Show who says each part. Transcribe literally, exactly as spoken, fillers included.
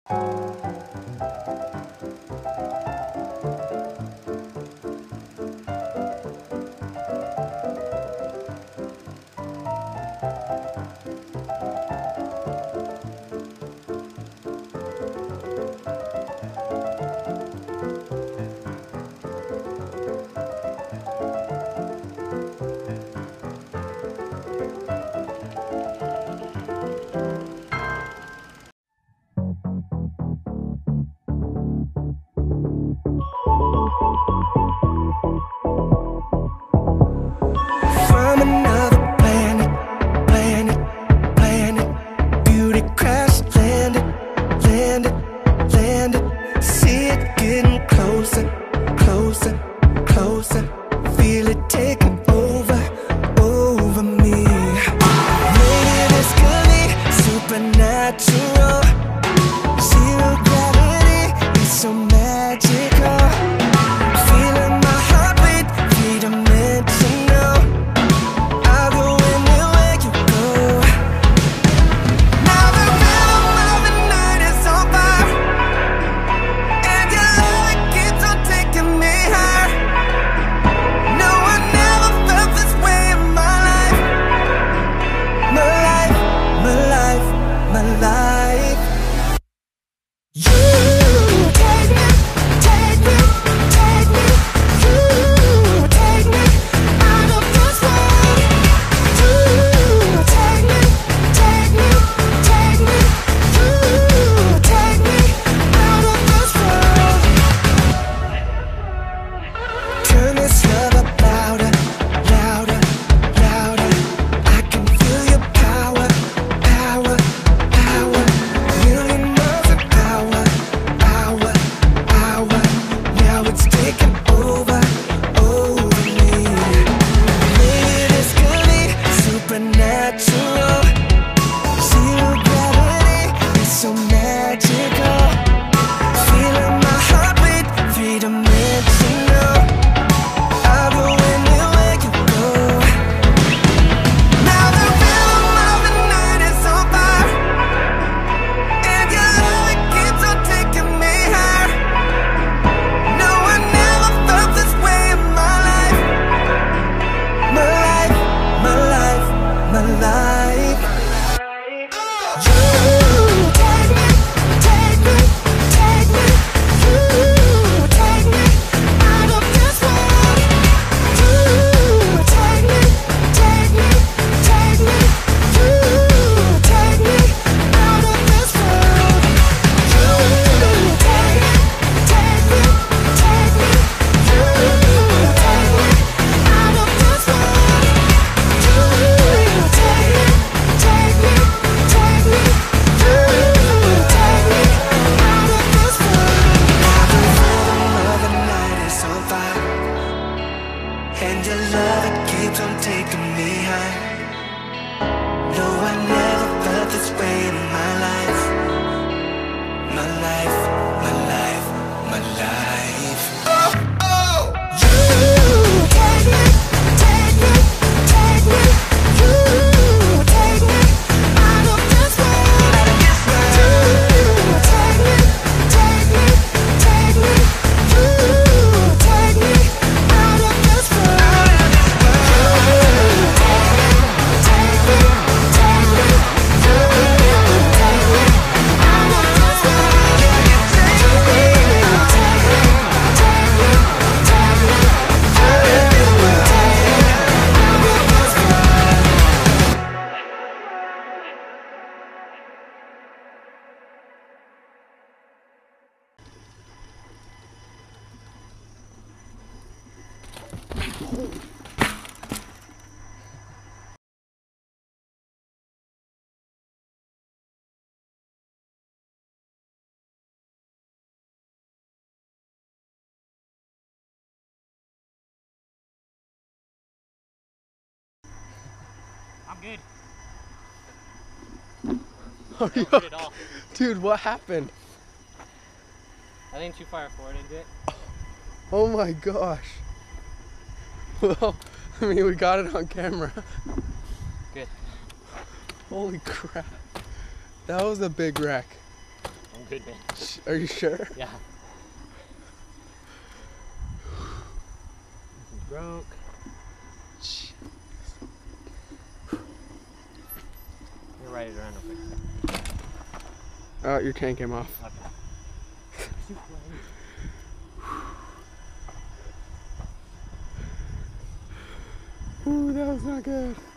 Speaker 1: From another planet, planet, planet, beauty crash landed, landed, landed. See it getting closer, closer, closer. Feel it taking over, over me. Made it escalate, supernatural. Zero gravity is so magical. Feeling my heartbeat, three dimensional. I'll go anywhere you go. Now the rhythm of the night is on fire, and your love, it keeps on taking me higher. No, I never felt this way in my life. My life, my life, my life. You take me, take me, take me. You take me out of this world. You take me, take me, take me. You take me out of this world. Turn this love up louder, louder, louder. I can feel your power, power, power. Million miles an hour, hour, hour. Now it's taking over, over me. Made it escalate, supernatural. Zero gravity is so magical. Feeling my heartbeat, three dimensional. I'll go anywhere you go. Now the rhythm of the night is on fire, and your love, it keeps on taking me higher. No, I never felt this way in my life. My life, my life, my life. You take me, take me, take me. You take me out of this world. You take me, take me, take me. You take me out of this world. You take me, take me, take me. You take me out of this world. You take me, take me, take me. You take me out of this world. Now the rhythm of the night is on fire, and your love, it keeps on taking me high. No, I never felt this way in my life. My life, my life, my life. Oh, oh. You take me, take me, take me. You take me out of this world. You take me, take me, take me. You take me out of this world. You take me, take me, take me. You take me out of this world. You take me, take me, take me, take me.
Speaker 2: I'm good.
Speaker 3: Are you
Speaker 2: Not good at all.
Speaker 3: Dude, what happened?
Speaker 2: I think too far forward into it.
Speaker 3: Oh my gosh. Well, I mean, we got it on camera.
Speaker 2: Good.
Speaker 3: Holy crap. That was a big wreck.
Speaker 2: I'm good, man.
Speaker 3: Are you sure?
Speaker 2: Yeah. Broke. You're right around real quick.
Speaker 3: Oh, your tank came off.
Speaker 2: Okay.
Speaker 3: Ooh, that was not good.